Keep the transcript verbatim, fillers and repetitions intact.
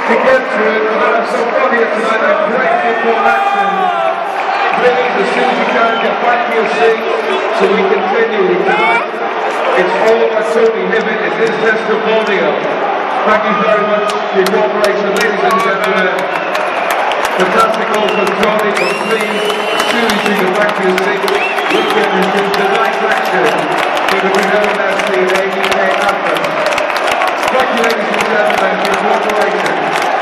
to get to it, but I'm so proud here tonight. A great football action. Please, as soon as you can, get back to your seat so we continue tonight. It's all about Tony Hibbert. It is Testimonial. Thank you very much for your cooperation, ladies and gentlemen. Fantastic goal from Tony, but please, as soon as you get back to your seat, we'll get into tonight's action. We're going to be known as the A E K Athens. Thank you, ladies and gentlemen, for your cooperation.